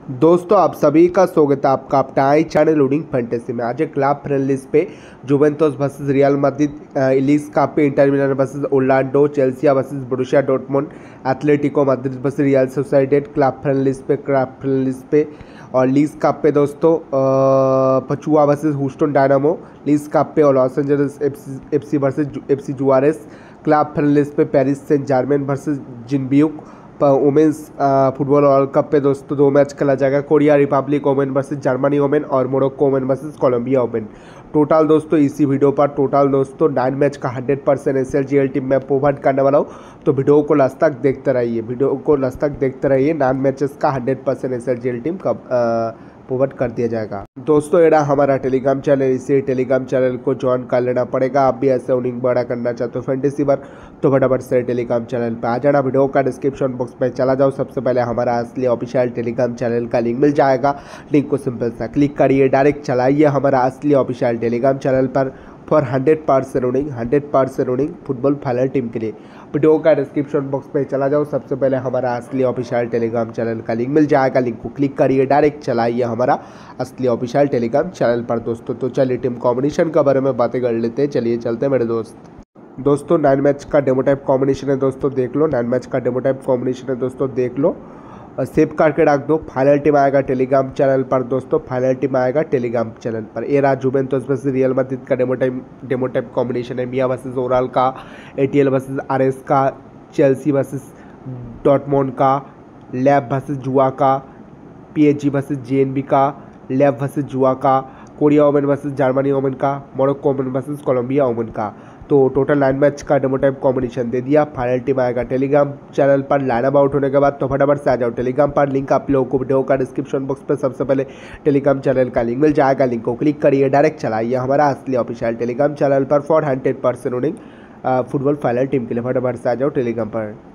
दोस्तों आप सभी का स्वागत है आपका अपना आई चैनल लोडिंग फैंटेसी में। आज एक क्लब फ्रेंडलीज पे Juventus versus Real Madrid, league cup पे Inter Milan versus Orlando, Chelsea versus Borussia Dortmund, Atletico Madrid versus Real Sociedad. Club friendlies पे और लीग कप पे दोस्तों Pachuca versus Houston Dynamo, league cup पे और Los Angeles FC versus FC Juarez. Club friendlies पे Paris Saint Germain versus Jeonbuk. Women's football world cup पे दोस्तों 2 match खेला जाएगा, Korea Republic women versus Germany women और Morocco women versus Colombia women. Total दोस्तों इसी वीडियो पर total दोस्तों 9 मैच का 100% एसएलजीएल टीम में प्रोवाइड करने वाला हूँ, तो वीडियो को लास्ट तक देखते रहिए। 9 मैचेस का 100% एसएलजीएल टीम का प्रोवाइड कर दिया जाएगा। दोस्तों ये हमारा टेलीग्राम चैनल, इसी टेलीग्राम चैनल को ज्वाइन कर लेना पड़ेगा। आप भी ऐसे अर्निंग बड़ा करना चाहते हो फैंटेसी पर, तो फटाफट से टेलीग्राम चैनल पर आ जाना। वीडियो का डिस्क्रिप्शन बॉक्स में चला जाओ, सबसे पहले हमारा असली ऑफिशियल टेलीग्राम चैनल का लिंक मिल जाएगा। लिंक को सिंपल सा क्लिक करिए, डायरेक्ट चलाइए हमारा असली ऑफिशियल टेलीग्राम चैनल पर for 100% running football final team के लिए। वीडियो का डिस्क्रिप्शन बॉक्स में चला जाओ, सबसे पहले हमारा असली ऑफिशियल टेलीग्राम चैनल का लिंक मिल जाएगा। लिंक को क्लिक करिए, डायरेक्ट चलाइए हमारा असली ऑफिशियल टेलीग्राम चैनल पर दोस्तों। तो चलिए टीम कॉम्बिनेशन के बारे में बातें कर लेते हैं। चलिए चलते हैं मेरे दोस्तों 9 मैच का डेमो टाइप कॉम्बिनेशन है दोस्तों, देख लो। 9 मैच का डेमो टाइप कॉम्बिनेशन है दोस्तों, देख लो, सेव करके रख दो। फाइनल टीम आएगा टेलीग्राम चैनल पर दोस्तों, फाइनल टीम आएगा टेलीग्राम चैनल पर। ये रहा जुवेंटस वर्सेस रियल मैड्रिड का डेमो टाइप कॉम्बिनेशन है। मिया वर्सेस ओराल का, एटीएल वर्सेस आरएस का, चेल्सी वर्सेस डॉर्टमुंड का, लैब वर्सेस जुआ का, पीएसजी वर्सेस जेएनबी का, लैब वर्सेस जुआ का, Korea women versus Germany women का, Morocco women versus Colombia women का। तो टोटल 9 मैच का डेमो टाइप कॉम्बिनेशन दे दिया। फाइनल टीम आएगा टेलीग्राम चैनल पर लाइन आउट होने के बाद, तो फटाफट से आ जाओ टेलीग्राम पर। लिंक आप लोगों को वीडियो का डिस्क्रिप्शन बॉक्स पर सबसे पहले टेलीग्राम चैनल का लिंक मिल जाएगा। लिंक को क्लिक करिए, डायरेक्ट चलाइए हमारा असली ऑफिशियल टेलीग्राम चैनल पर for 100% running football final team के लिए। फटाफट से आ जाओ टेलीग्राम पर।